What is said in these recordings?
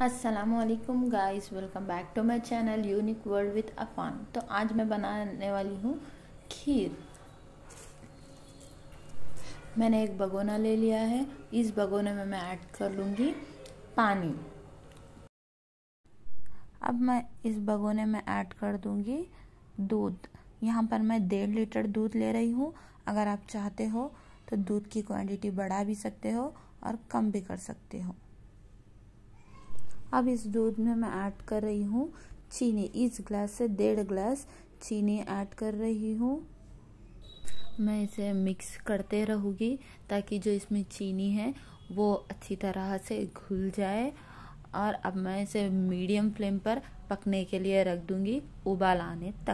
अस्सलामुअलैकुम guys, welcome back to my channel unique world with Afan. तो आज मैं बनाने वाली हूँ खीर। मैंने एक भगोना ले लिया है। इस भगोने में मैं ऐड कर लूँगी पानी। अब मैं इस भगोने में ऐड कर दूँगी दूध। यहाँ पर मैं 1.5 लीटर दूध ले रही हूँ। अगर आप चाहते हो तो दूध की क्वांटिटी बढ़ा भी सकते हो और कम भी कर सकते हो। अब इस दूध में मैं ऐड कर रही हूँ चीनी। इस ग्लास से 1.5 ग्लास चीनी ऐड कर रही हूँ। मैं इसे मिक्स करते रहूँगी ताकि जो इसमें चीनी है वो अच्छी तरह से घुल जाए। और अब मैं इसे मीडियम फ्लेम पर पकने के लिए रख दूँगी उबाल आने तक।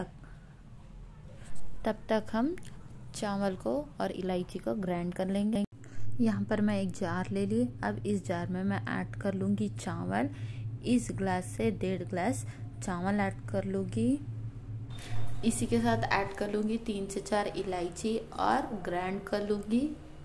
तब तक हम चावल को और इलायची को ग्राइंड कर लेंगे। यहाँ पर मैं एक जार ले ली। अब इस जार में मैं ऐड कर लूँगी चावल। इस ग्लास से 1.5 ग्लास चावल ऐड कर लूँगी। इसी के साथ ऐड कर लूँगी 3 से 4 इलायची और ग्राइंड कर लूँगी।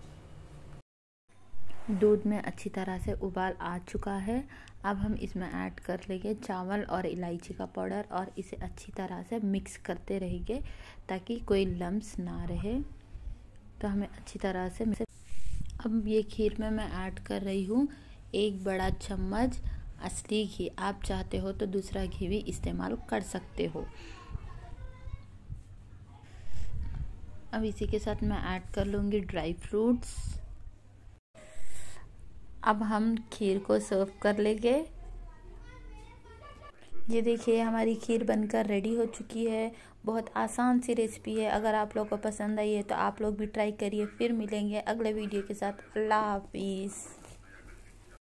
दूध में अच्छी तरह से उबाल आ चुका है। अब हम इसमें ऐड कर लेंगे चावल और इलायची का पाउडर और इसे अच्छी तरह से मिक्स करते रहेंगे ताकि कोई लम्स ना रहे। तो हमें अच्छी तरह से अब ये खीर में मैं ऐड कर रही हूँ 1 बड़ा चम्मच असली घी। आप चाहते हो तो दूसरा घी भी इस्तेमाल कर सकते हो। अब इसी के साथ मैं ऐड कर लूँगी ड्राई फ्रूट्स। अब हम खीर को सर्व कर लेंगे। ये देखिए हमारी खीर बनकर रेडी हो चुकी है। बहुत आसान सी रेसिपी है। अगर आप लोगों को पसंद आई है तो आप लोग भी ट्राई करिए। फिर मिलेंगे अगले वीडियो के साथ। अल्लाह हाफिज़।